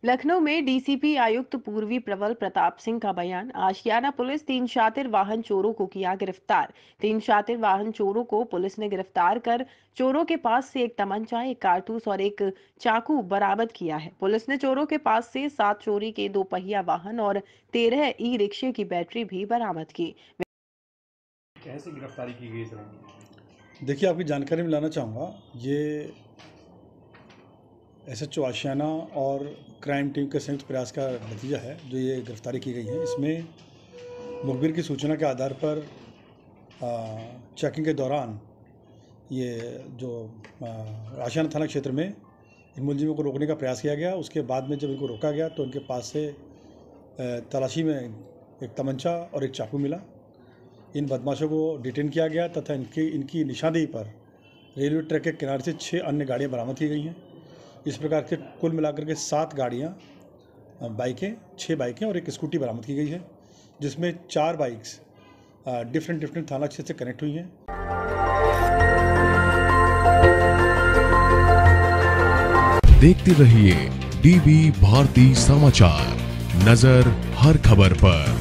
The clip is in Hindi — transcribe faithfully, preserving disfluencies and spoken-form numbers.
लखनऊ में डीसीपी आयुक्त पूर्वी प्रबल प्रताप सिंह का बयान। आशियाना पुलिस तीन शातिर वाहन चोरों को किया गिरफ्तार। तीन शातिर वाहन चोरों को पुलिस ने गिरफ्तार कर चोरों के पास से एक तमंचा, एक कारतूस और एक चाकू बरामद किया है। पुलिस ने चोरों के पास से सात चोरी के दो पहिया वाहन और तेरह ई रिक्शे की बैटरी भी बरामद की। कैसे गिरफ्तारी की गई सर? देखिए, आपकी जानकारी में लाना चाहूँगा, ये एस एच ओ आशियाना और क्राइम टीम के संयुक्त प्रयास का नतीजा है जो ये गिरफ्तारी की गई है। इसमें मुखबिर की सूचना के आधार पर चेकिंग के दौरान ये जो आशियाना थाना क्षेत्र में इन मुलजिमों को रोकने का प्रयास किया गया। उसके बाद में जब इनको रोका गया तो इनके पास से तलाशी में एक तमंचा और एक चाकू मिला। इन बदमाशों को डिटेन किया गया तथा इनकी इनकी निशानदेही पर रेलवे ट्रैक के किनारे से छः अन्य गाड़ियाँ बरामद की गई हैं। इस प्रकार के कुल मिलाकर के सात गाड़ियाँ, बाइकें, छः बाइकें और एक स्कूटी बरामद की गई है, जिसमें चार बाइक्स डिफरेंट डिफरेंट थाना क्षेत्र से कनेक्ट हुई हैं। देखते रहिए डीवी भारती समाचार, नजर हर खबर पर।